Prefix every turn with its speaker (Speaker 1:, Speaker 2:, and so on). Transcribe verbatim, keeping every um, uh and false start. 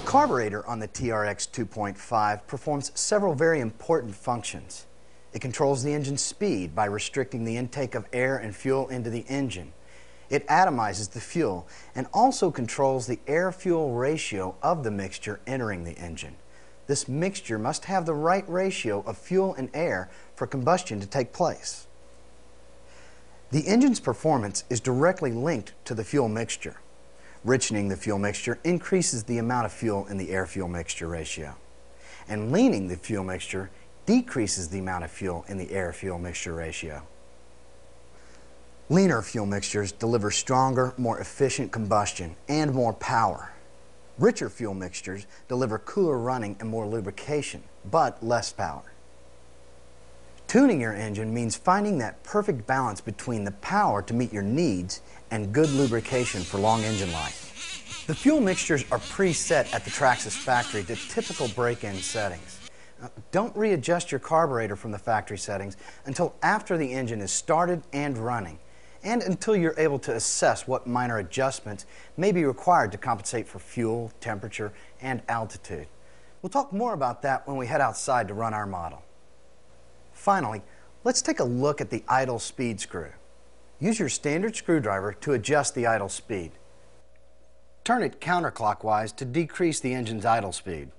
Speaker 1: carburetor on the T R X two point five performs several very important functions. It controls the engine's speed by restricting the intake of air and fuel into the engine. It atomizes the fuel and also controls the air-fuel ratio of the mixture entering the engine. This mixture must have the right ratio of fuel and air for combustion to take place. The engine's performance is directly linked to the fuel mixture. Richening the fuel mixture increases the amount of fuel in the air-fuel mixture ratio, and leaning the fuel mixture decreases the amount of fuel in the air-fuel mixture ratio. Leaner fuel mixtures deliver stronger, more efficient combustion and more power. Richer fuel mixtures deliver cooler running and more lubrication, but less power. Tuning your engine means finding that perfect balance between the power to meet your needs and good lubrication for long engine life. The fuel mixtures are preset at the Traxxas factory to typical break-in settings. Now, don't readjust your carburetor from the factory settings until after the engine is started and running, and until you're able to assess what minor adjustments may be required to compensate for fuel, temperature, and altitude. We'll talk more about that when we head outside to run our model. Finally, let's take a look at the idle speed screw. Use your standard screwdriver to adjust the idle speed. Turn it counterclockwise to decrease the engine's idle speed.